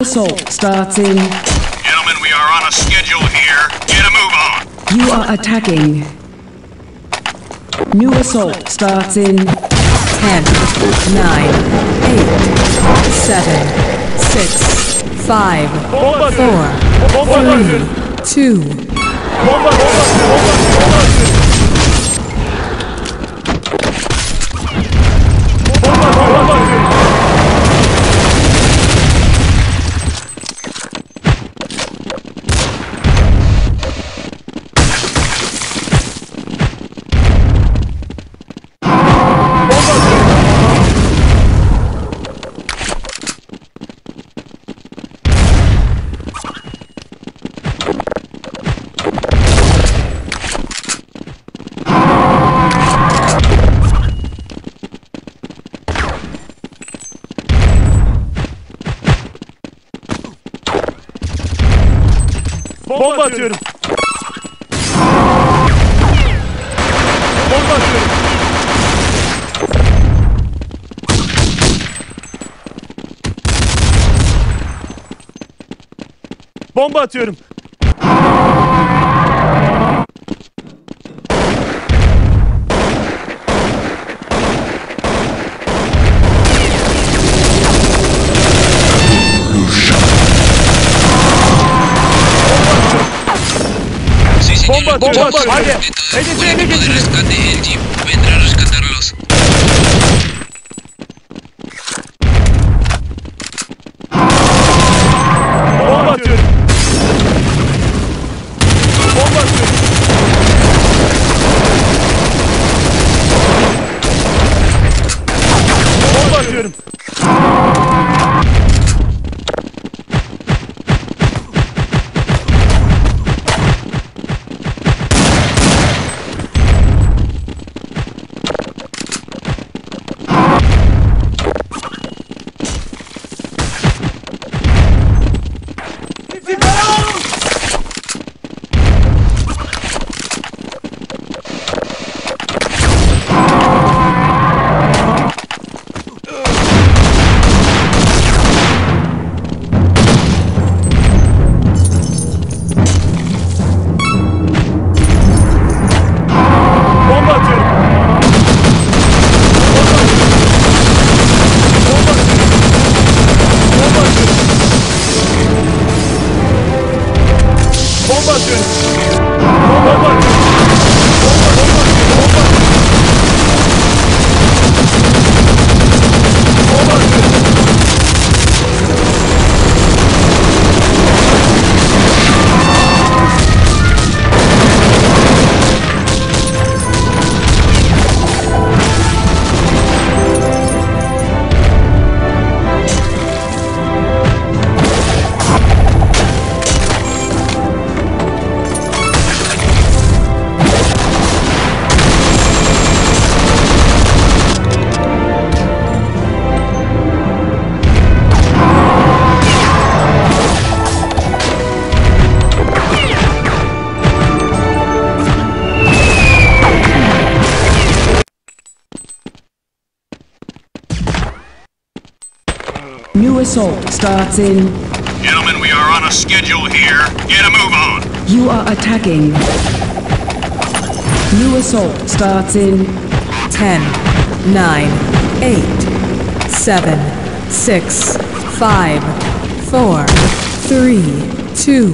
assault starts in... Gentlemen, we are on a schedule here. Get a move on. You are attacking. New assault starts in 10, 9, 8, 7, 6, 5, 4, 3, 2. Bomba atıyorum. Bomba atıyorum. Bomba atıyorum. Bomba, bomba, hadi. Hedefi ele geçirin. Rescate el jeep. Vendrá a rescatarlos. Bomba atıyorum. Bomba atıyorum. Bomba atıyorum. New assault starts in... Gentlemen, we are on a schedule here. Get a move on. You are attacking. New assault starts in 10, 9, 8, 7, 6, 5, 4, 3, 2.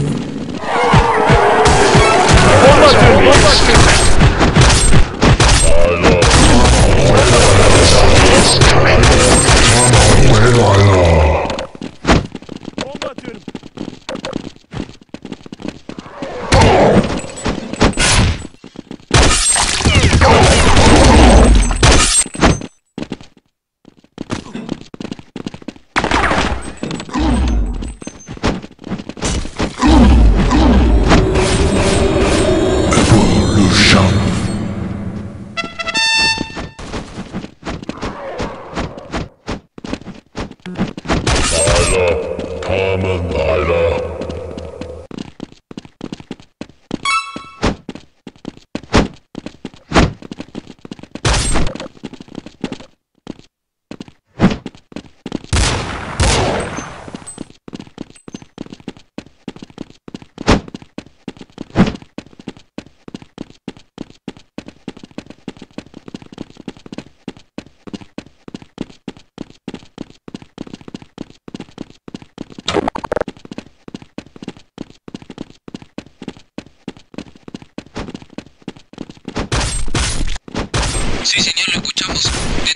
Sí, señor, lo escuchamos.